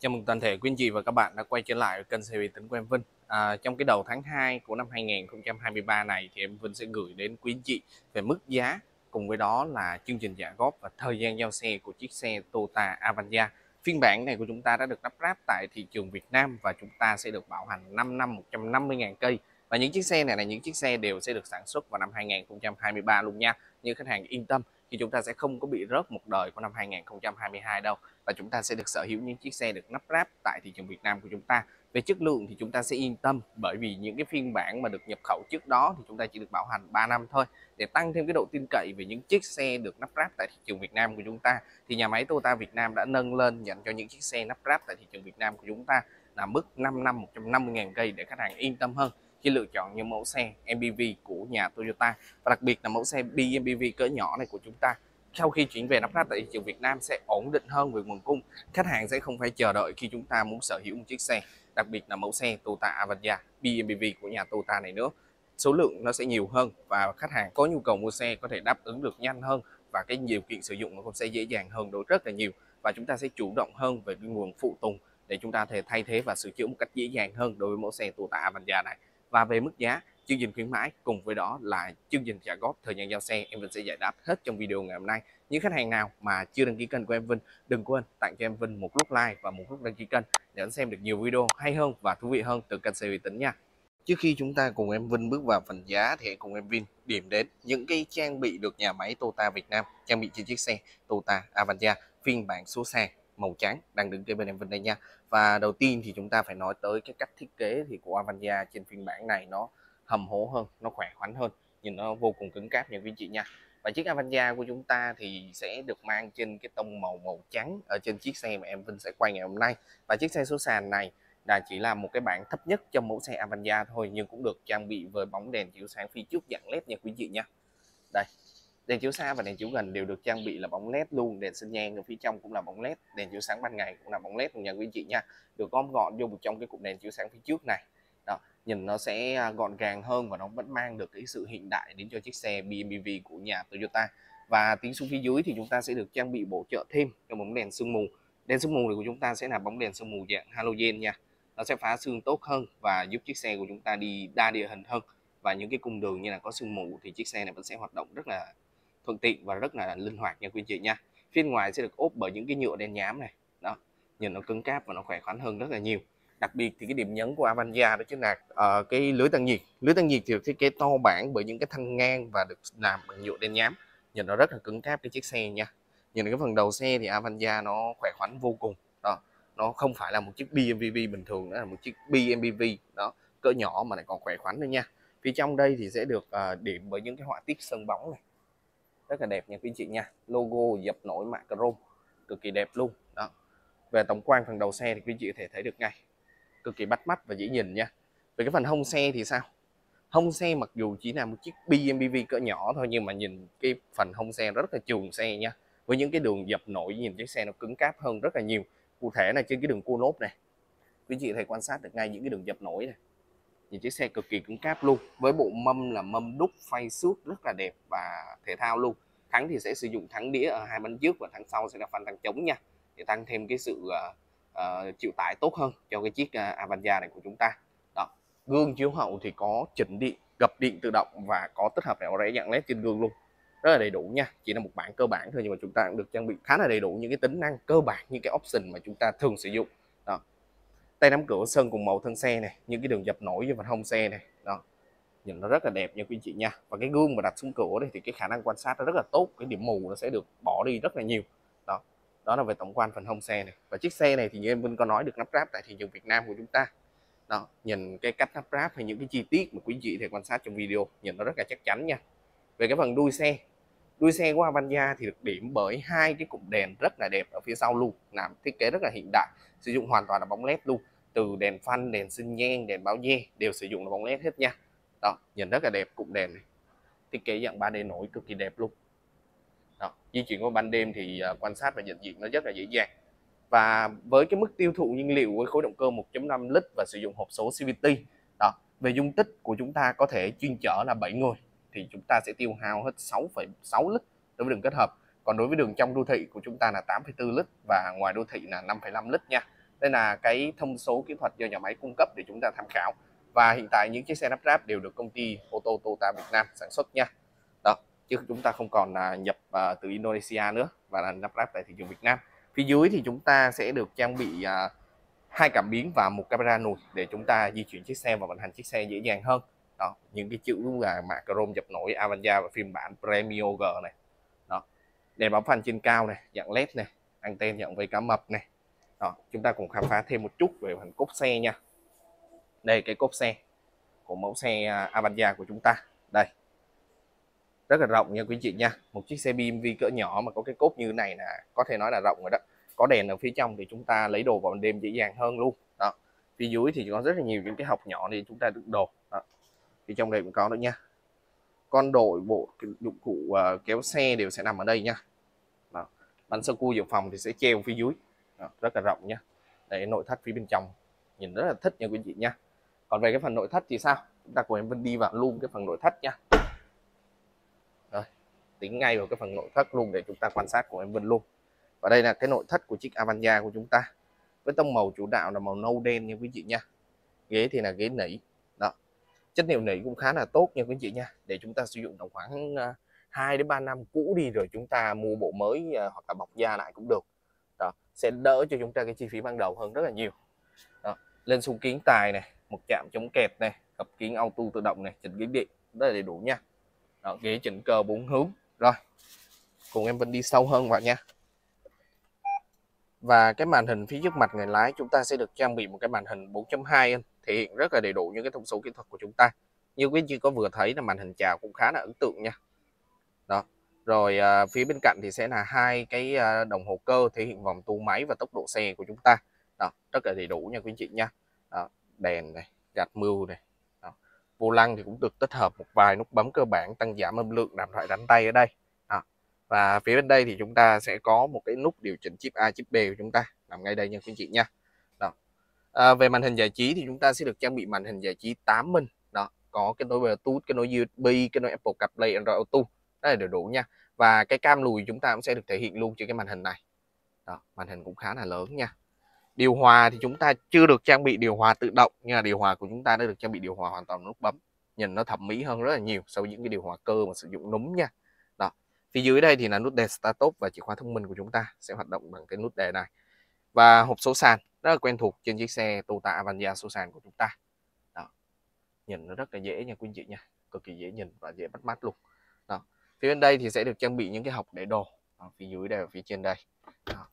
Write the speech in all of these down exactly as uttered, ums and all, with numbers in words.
Chào mừng toàn thể quý anh chị và các bạn đã quay trở lại với kênh xe vi tính của em Vinh. À, trong cái đầu tháng hai của năm hai nghìn không trăm hai mươi ba này thì em Vinh sẽ gửi đến quý anh chị về mức giá, cùng với đó là chương trình trả góp và thời gian giao xe của chiếc xe Toyota Avanza. Phiên bản này của chúng ta đã được lắp ráp tại thị trường Việt Nam và chúng ta sẽ được bảo hành năm năm một trăm năm mươi nghìn cây. Và những chiếc xe này là những chiếc xe đều sẽ được sản xuất vào năm hai nghìn không trăm hai mươi ba luôn nha. Nhưng khách hàng yên tâm, thì chúng ta sẽ không có bị rớt một đời của năm hai nghìn không trăm hai mươi hai đâu, và chúng ta sẽ được sở hữu những chiếc xe được lắp ráp tại thị trường Việt Nam của chúng ta. Về chất lượng thì chúng ta sẽ yên tâm, bởi vì những cái phiên bản mà được nhập khẩu trước đó thì chúng ta chỉ được bảo hành ba năm thôi. Để tăng thêm cái độ tin cậy về những chiếc xe được lắp ráp tại thị trường Việt Nam của chúng ta, thì nhà máy Toyota Việt Nam đã nâng lên dành cho những chiếc xe lắp ráp tại thị trường Việt Nam của chúng ta là mức năm năm một trăm năm mươi nghìn cây, để khách hàng yên tâm hơn khi lựa chọn những mẫu xe em pê vê của nhà Toyota. Và đặc biệt là mẫu xe bê em pê vê cỡ nhỏ này của chúng ta, sau khi chuyển về lắp ráp tại thị trường Việt Nam sẽ ổn định hơn về nguồn cung. Khách hàng sẽ không phải chờ đợi khi chúng ta muốn sở hữu một chiếc xe, đặc biệt là mẫu xe Toyota Avanza bê em pê vê của nhà Toyota này nữa. Số lượng nó sẽ nhiều hơn và khách hàng có nhu cầu mua xe có thể đáp ứng được nhanh hơn, và cái điều kiện sử dụng nó cũng sẽ dễ dàng hơn đối rất là nhiều, và chúng ta sẽ chủ động hơn về cái nguồn phụ tùng để chúng ta thể thay thế và sửa chữa một cách dễ dàng hơn đối với mẫu xe Toyota Avanza này. Và về mức giá, chương trình khuyến mãi cùng với đó là chương trình trả góp, thời gian giao xe, em Vinh sẽ giải đáp hết trong video ngày hôm nay. Những khách hàng nào mà chưa đăng ký kênh của em Vinh, đừng quên tặng cho em Vinh một nút like và một nút đăng ký kênh để anh xem được nhiều video hay hơn và thú vị hơn từ kênh xe uy tín nha. Trước khi chúng ta cùng em Vinh bước vào phần giá thì hãy cùng em Vinh điểm đến những cái trang bị được nhà máy Toyota Việt Nam trang bị trên chiếc xe Toyota Avanza phiên bản số xe màu trắng đang đứng kế bên em Vinh đây nha. Và đầu tiên thì chúng ta phải nói tới cái cách thiết kế thì của Avanza trên phiên bản này nó hầm hố hơn, nó khỏe khoắn hơn, nhìn nó vô cùng cứng cáp nha quý chị nha. Và chiếc Avanza của chúng ta thì sẽ được mang trên cái tông màu màu trắng ở trên chiếc xe mà em Vinh sẽ quay ngày hôm nay. Và chiếc xe số sàn này là chỉ là một cái bản thấp nhất trong mẫu xe Avanza thôi, nhưng cũng được trang bị với bóng đèn chiếu sáng phía trước dạng led nha quý chị nha. Đây, đèn chiếu xa và đèn chiếu gần đều được trang bị là bóng led luôn, đèn sinh nhan ở phía trong cũng là bóng led, đèn chiếu sáng ban ngày cũng là bóng led luôn nha quý chị nha. Được gom gọn vô một trong cái cụm đèn chiếu sáng phía trước này. Đó, nhìn nó sẽ gọn gàng hơn và nó vẫn mang được cái sự hiện đại đến cho chiếc xe bê em pê vê của nhà Toyota. Và tiến xuống phía dưới thì chúng ta sẽ được trang bị bổ trợ thêm cái bóng đèn sương mù. Đèn sương mù này của chúng ta sẽ là bóng đèn sương mù dạng halogen nha. Nó sẽ phá sương tốt hơn và giúp chiếc xe của chúng ta đi đa địa hình hơn, và những cái cung đường như là có sương mù thì chiếc xe này vẫn sẽ hoạt động rất là thuận tiện và rất là linh hoạt nha quý chị nha. Phía ngoài sẽ được ốp bởi những cái nhựa đen nhám này. Đó, nhìn nó cứng cáp và nó khỏe khoắn hơn rất là nhiều. Đặc biệt thì cái điểm nhấn của Avanza đó chính là uh, cái lưới tăng nhiệt. Lưới tăng nhiệt thì được thiết kế to bản bởi những cái thanh ngang và được làm bằng nhựa đen nhám. Nhìn nó rất là cứng cáp cái chiếc xe nha. Nhìn cái phần đầu xe thì Avanza nó khỏe khoắn vô cùng. Đó, nó không phải là một chiếc bê em pê vê bình thường, nó là một chiếc bê em pê vê đó, cỡ nhỏ mà lại còn khỏe khoắn nữa nha. Phía trong đây thì sẽ được uh, điểm bởi những cái họa tiết sơn bóng này, rất là đẹp nha quý chị nha. Logo dập nổi mạ chrome cực kỳ đẹp luôn. Đó, về tổng quan phần đầu xe thì quý chị có thể thấy được ngay, cực kỳ bắt mắt và dễ nhìn nha. Về cái phần hông xe thì sao? Hông xe mặc dù chỉ là một chiếc bê em pê vê cỡ nhỏ thôi, nhưng mà nhìn cái phần hông xe rất là trường xe nha, với những cái đường dập nổi, nhìn chiếc xe nó cứng cáp hơn rất là nhiều. Cụ thể là trên cái đường cua lốp này, quý chị có thể quan sát được ngay những cái đường dập nổi này. Nhìn chiếc xe cực kỳ cứng cáp luôn, với bộ mâm là mâm đúc phay suốt rất là đẹp và thể thao luôn. Thắng thì sẽ sử dụng thắng đĩa ở hai bánh trước và thắng sau sẽ là phanh thắng trống nha, để tăng thêm cái sự uh, uh, chịu tải tốt hơn cho cái chiếc uh, Avanza này của chúng ta. Đó, gương chiếu hậu thì có chỉnh điện, gập điện tự động và có tích hợp đèn rẽ dạng led trên gương luôn, rất là đầy đủ nha. Chỉ là một bản cơ bản thôi nhưng mà chúng ta cũng được trang bị khá là đầy đủ những cái tính năng cơ bản, những cái option mà chúng ta thường sử dụng. Đó, tay nắm cửa sơn cùng màu thân xe này, những cái đường dập nổi với phần hông xe này. Đó, nhìn nó rất là đẹp nha quý chị nha. Và cái gương mà đặt xuống cửa đây thì cái khả năng quan sát nó rất là tốt, cái điểm mù nó sẽ được bỏ đi rất là nhiều. Đó, đó là về tổng quan phần hông xe này. Và chiếc xe này thì như em Vinh có nói được lắp ráp tại thị trường Việt Nam của chúng ta. Đó, nhìn cái cách lắp ráp hay những cái chi tiết mà quý chị thể quan sát trong video, nhìn nó rất là chắc chắn nha. Về cái phần đuôi xe, đuôi xe của Avanza thì được điểm bởi hai cái cụm đèn rất là đẹp ở phía sau luôn, làm thiết kế rất là hiện đại, sử dụng hoàn toàn là bóng led luôn. Từ đèn phanh, đèn sinh nhan, đèn báo dê đều sử dụng là bóng led hết nha. Đó, nhìn rất là đẹp cụm đèn này, thiết kế dạng ba D nổi cực kỳ đẹp luôn. Đó, di chuyển qua ban đêm thì uh, quan sát và nhận diện nó rất là dễ dàng. Và với cái mức tiêu thụ nhiên liệu với khối động cơ một chấm năm lít và sử dụng hộp số xê vê tê, đó, về dung tích của chúng ta có thể chuyên chở là bảy người thì chúng ta sẽ tiêu hao hết sáu phẩy sáu lít đối với đường kết hợp. Còn đối với đường trong đô thị của chúng ta là tám phẩy bốn lít và ngoài đô thị là năm phẩy năm lít nha. Đây là cái thông số kỹ thuật do nhà máy cung cấp để chúng ta tham khảo. Và hiện tại những chiếc xe lắp ráp đều được công ty ô tô Toyota Việt Nam sản xuất nha. Đó, chứ chúng ta không còn là nhập uh, từ Indonesia nữa và là lắp ráp tại thị trường Việt Nam. Phía dưới thì chúng ta sẽ được trang bị uh, hai cảm biến và một camera lùi để chúng ta di chuyển chiếc xe và vận hành chiếc xe dễ dàng hơn. Đó, những cái chữ là mạ chrome dập nổi Avanza và phiên bản Premio G này. Đó, đèn báo phanh trên cao này, dạng led này, anten dạng vây cá mập này. Đó, chúng ta cùng khám phá thêm một chút về phần cốp xe nha. Đây cái cốp xe của mẫu xe Avanza của chúng ta. Đây, rất là rộng nha quý chị nha. Một chiếc xe bê em vê cỡ nhỏ mà có cái cốp như này là có thể nói là rộng rồi đó. Có đèn ở phía trong thì chúng ta lấy đồ vào ban đêm dễ dàng hơn luôn. Đó, phía dưới thì có rất là nhiều những cái hộc nhỏ để chúng ta đựng đồ. Đó, phía trong đây cũng có nữa nha. Con đội bộ dụng cụ uh, kéo xe đều sẽ nằm ở đây nha. Đó, bánh sơ cua dự phòng thì sẽ treo phía dưới. Đó, rất là rộng nha. Đây nội thất phía bên trong nhìn rất là thích nha quý chị nha. Còn về cái phần nội thất thì sao, chúng ta cùng em Vinh đi vào luôn cái phần nội thất nha. Rồi, tính ngay vào cái phần nội thất luôn để chúng ta quan sát của em Vinh luôn. Và đây là cái nội thất của chiếc Avanza của chúng ta với tông màu chủ đạo là màu nâu đen nha quý chị nha. Ghế thì là ghế nỉ. Đó, chất liệu nỉ cũng khá là tốt nha quý chị nha, để chúng ta sử dụng tầm khoảng hai đến ba năm cũ đi rồi chúng ta mua bộ mới hoặc là bọc da lại cũng được. Đó, sẽ đỡ cho chúng ta cái chi phí ban đầu hơn rất là nhiều. Đó, lên xung kiến tài này, một chạm chống kẹt này, gập kiến auto tự động này, chỉnh ghế điện rất là đầy đủ nha. Đó, ghế chỉnh cơ bốn hướng. Rồi, cùng em Vinh đi sâu hơn vào nha. Và cái màn hình phía trước mặt người lái chúng ta sẽ được trang bị một cái màn hình bốn chấm hai inch, thể hiện rất là đầy đủ những cái thông số kỹ thuật của chúng ta. Như quý chị có vừa thấy là màn hình chào cũng khá là ấn tượng nha. Đó, rồi à, phía bên cạnh thì sẽ là hai cái à, đồng hồ cơ thể hiện vòng tua máy và tốc độ xe của chúng ta. Đó, rất là đầy đủ nha quý chị nha. Đó, đèn này, gạt mưu này. Đó, vô lăng thì cũng được tích hợp một vài nút bấm cơ bản tăng giảm âm lượng, đàm thoại đánh tay ở đây. Đó, và phía bên đây thì chúng ta sẽ có một cái nút điều chỉnh chip A chip B của chúng ta nằm ngay đây nha quý chị nha. Đó. À, về màn hình giải trí thì chúng ta sẽ được trang bị màn hình giải trí tám inch. Đó, có kết nối Bluetooth, kết nối u ét bê, kết nối Apple CarPlay, Android Auto, rất là đầy đủ nha. Và cái cam lùi chúng ta cũng sẽ được thể hiện luôn trên cái màn hình này. Đó, màn hình cũng khá là lớn nha. Điều hòa thì chúng ta chưa được trang bị điều hòa tự động, nhưng mà điều hòa của chúng ta đã được trang bị điều hòa hoàn toàn nút bấm, nhìn nó thẩm mỹ hơn rất là nhiều so với những cái điều hòa cơ mà sử dụng núm nha. Đó, phía dưới đây thì là nút đề start stop và chìa khóa thông minh của chúng ta sẽ hoạt động bằng cái nút đề này. Và hộp số sàn rất là quen thuộc trên chiếc xe Toyota Avanza số sàn của chúng ta. Đó, nhìn nó rất là dễ nha quý anh chị nha, cực kỳ dễ nhìn và dễ bắt mắt luôn. Đó, phía bên đây thì sẽ được trang bị những cái hộc để đồ. Đó, phía dưới đây và phía trên đây. Đó,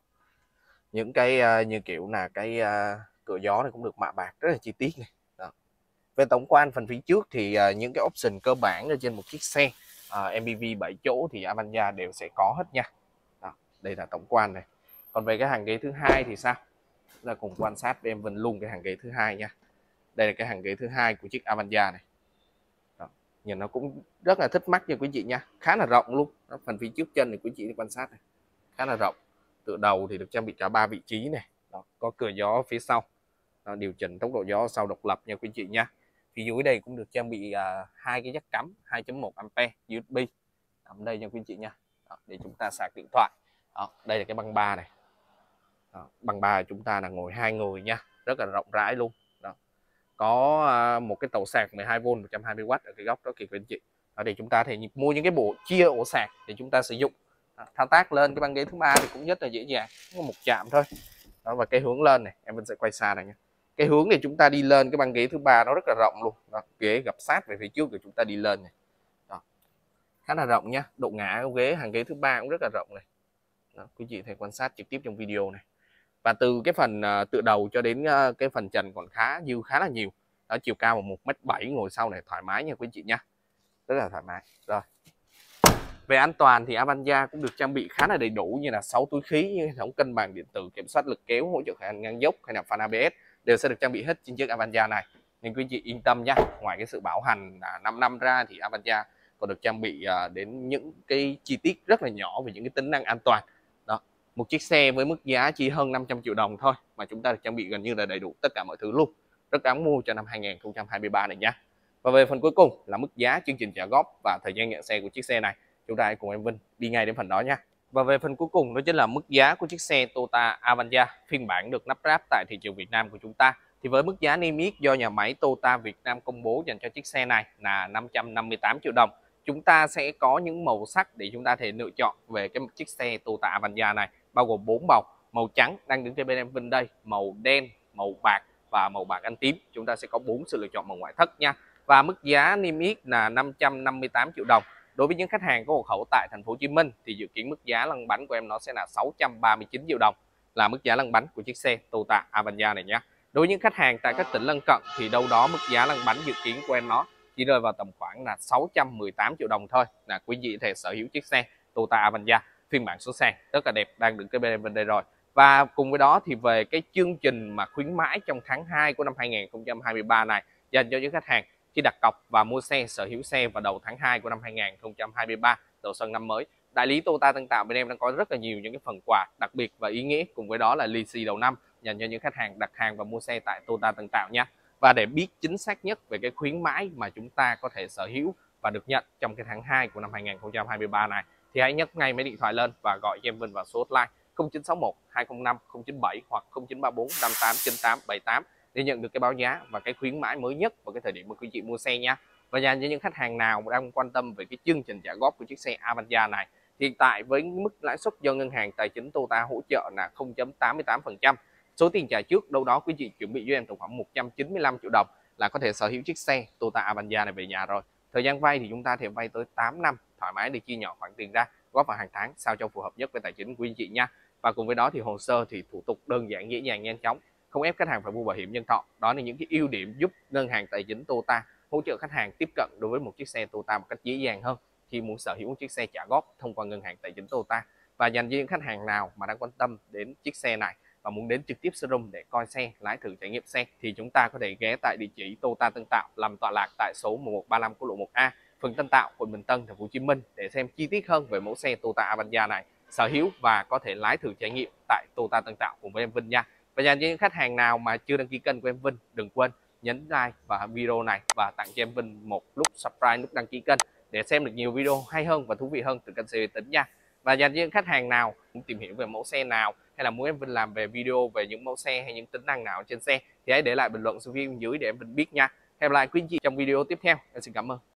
những cái uh, như kiểu là cái uh, cửa gió này cũng được mạ bạc rất là chi tiết này. Đó. Về tổng quan phần phía trước thì uh, những cái option cơ bản ở trên một chiếc xe uh, em pê vê bảy chỗ thì Avanza đều sẽ có hết nha. Đó, đây là tổng quan này. Còn về cái hàng ghế thứ hai thì sao, chúng ta cùng quan sát với em Vinh luôn cái hàng ghế thứ hai nha. Đây là cái hàng ghế thứ hai của chiếc Avanza này. Đó, nhìn nó cũng rất là thích mắt nha quý chị nha, khá là rộng luôn. Đó, phần phía trước chân thì quý chị quan sát này, khá là rộng. Tựa đầu thì được trang bị cả ba vị trí này. Đó, có cửa gió phía sau. Đó, điều chỉnh tốc độ gió sau độc lập nha quý chị nha. Phía dưới đây cũng được trang bị uh, hai cái jack cắm hai chấm một ampe u ét bê nằm đây nha quý chị nha. Đó, để chúng ta sạc điện thoại. Đó, đây là cái băng ba này. Đó, băng ba chúng ta là ngồi hai người nha, rất là rộng rãi luôn. Đó, có uh, một cái tàu sạc mười hai vôn một trăm hai mươi oát ở cái góc đó kìa quý anh chị. Đó, để chúng ta thể mua những cái bộ chia ổ sạc để chúng ta sử dụng. Đó, thao tác lên cái băng ghế thứ ba thì cũng rất là dễ dàng, có một chạm thôi. Đó, và cái hướng lên này em vẫn sẽ quay xa này nha. Cái hướng để chúng ta đi lên cái băng ghế thứ ba nó rất là rộng luôn. Đó, ghế gập sát về phía trước để chúng ta đi lên này. Đó, khá là rộng nha. Độ ngã của ghế hàng ghế thứ ba cũng rất là rộng này. Đó, quý chị thể quan sát trực tiếp trong video này. Và từ cái phần uh, tựa đầu cho đến uh, cái phần trần còn khá dư khá là nhiều. Đó, chiều cao một mét bảy, ngồi sau này thoải mái nha quý chị nha, rất là thoải mái. Rồi, về an toàn thì Avanza cũng được trang bị khá là đầy đủ, như là sáu túi khí, như hệ thống cân bằng điện tử, kiểm soát lực kéo, hỗ trợ khả năng ngang dốc hay là phanh a bê ét đều sẽ được trang bị hết trên chiếc Avanza này, nên quý chị yên tâm nha. Ngoài cái sự bảo hành năm năm ra thì Avanza còn được trang bị đến những cái chi tiết rất là nhỏ về những cái tính năng an toàn. Đó, một chiếc xe với mức giá chỉ hơn năm trăm triệu đồng thôi mà chúng ta được trang bị gần như là đầy đủ tất cả mọi thứ luôn, rất đáng mua cho năm hai nghìn không trăm hai mươi ba này nha. Và về phần cuối cùng là mức giá, chương trình trả góp và thời gian nhận xe của chiếc xe này, chúng ta hãy cùng em Vinh đi ngay đến phần đó nha. Và về phần cuối cùng đó chính là mức giá của chiếc xe Toyota Avanza phiên bản được lắp ráp tại thị trường Việt Nam của chúng ta. Thì với mức giá niêm yết do nhà máy Toyota Việt Nam công bố dành cho chiếc xe này là năm trăm năm mươi tám triệu đồng. Chúng ta sẽ có những màu sắc để chúng ta thể lựa chọn về cái chiếc xe Toyota Avanza này, bao gồm bốn màu: màu trắng đang đứng trên bên em Vinh đây, màu đen, màu bạc và màu bạc anh tím. Chúng ta sẽ có bốn sự lựa chọn màu ngoại thất nha. Và mức giá niêm yết là năm trăm năm mươi tám triệu đồng. Đối với những khách hàng có hộ khẩu tại thành phố Hồ Chí Minh thì dự kiến mức giá lăn bánh của em nó sẽ là sáu trăm ba mươi chín triệu đồng, là mức giá lăn bánh của chiếc xe Toyota Avanza này nhé. Đối với những khách hàng tại các tỉnh lân cận thì đâu đó mức giá lăn bánh dự kiến của em nó chỉ rơi vào tầm khoảng là sáu trăm mười tám triệu đồng thôi, là quý vị có thể sở hữu chiếc xe Toyota Avanza phiên bản số sàn rất là đẹp đang được cái bên bên đây rồi. Và cùng với đó thì về cái chương trình mà khuyến mãi trong tháng hai của năm hai nghìn không trăm hai mươi ba này dành cho những khách hàng khi đặt cọc và mua xe, sở hữu xe vào đầu tháng hai của năm hai nghìn không trăm hai mươi ba, đầu xuân năm mới, đại lý Toyota Tân Tạo bên em đang có rất là nhiều những cái phần quà đặc biệt và ý nghĩa, cùng với đó là lì xì đầu năm dành cho những khách hàng đặt hàng và mua xe tại Toyota Tân Tạo nha. Và để biết chính xác nhất về cái khuyến mãi mà chúng ta có thể sở hữu và được nhận trong cái tháng hai của năm hai nghìn không trăm hai mươi ba này thì hãy nhấc ngay máy điện thoại lên và gọi cho em Vinh vào số hotline không chín sáu một hai không năm không chín bảy hoặc không chín ba bốn năm tám chín tám bảy tám để nhận được cái báo giá và cái khuyến mãi mới nhất vào cái thời điểm mà quý chị mua xe nha. Và dành cho những khách hàng nào đang quan tâm về cái chương trình trả góp của chiếc xe Avanza này, hiện tại với mức lãi suất do ngân hàng tài chính Toyota hỗ trợ là không phẩy tám mươi tám phần trăm, số tiền trả trước đâu đó quý chị chuẩn bị cho em tổng khoảng một trăm chín mươi lăm triệu đồng là có thể sở hữu chiếc xe Toyota Avanza này về nhà rồi. Thời gian vay thì chúng ta thể vay tới tám năm thoải mái để chia nhỏ khoản tiền ra góp vào hàng tháng sao cho phù hợp nhất với tài chính của anh chị nha. Và cùng với đó thì hồ sơ thì thủ tục đơn giản, dễ dàng, nhanh chóng, không ép khách hàng phải mua bảo hiểm nhân thọ. Đó là những cái ưu điểm giúp ngân hàng tài chính Toyota hỗ trợ khách hàng tiếp cận đối với một chiếc xe Toyota một cách dễ dàng hơn khi muốn sở hữu một chiếc xe trả góp thông qua ngân hàng tài chính Toyota. Và dành cho những khách hàng nào mà đang quan tâm đến chiếc xe này và muốn đến trực tiếp showroom để coi xe, lái thử, trải nghiệm xe thì chúng ta có thể ghé tại địa chỉ Toyota Tân Tạo làm tọa lạc tại số một một ba năm quốc lộ một A, phường Tân Tạo, quận Bình Tân, thành phố Hồ Chí Minh để xem chi tiết hơn về mẫu xe Toyota Avanza này, sở hữu và có thể lái thử trải nghiệm tại Toyota Tân Tạo cùng với em Vinh nha. Và dành cho những khách hàng nào mà chưa đăng ký kênh của em Vinh, đừng quên nhấn like và video này và tặng cho em Vinh một nút subscribe, nút đăng ký kênh để xem được nhiều video hay hơn và thú vị hơn từ kênh xe uy tín nha. Và dành cho những khách hàng nào muốn tìm hiểu về mẫu xe nào hay là muốn em Vinh làm về video về những mẫu xe hay những tính năng nào trên xe thì hãy để lại bình luận xuống phía bên dưới để em Vinh biết nha. Hẹn gặp lại quý anh chị trong video tiếp theo. Em xin cảm ơn.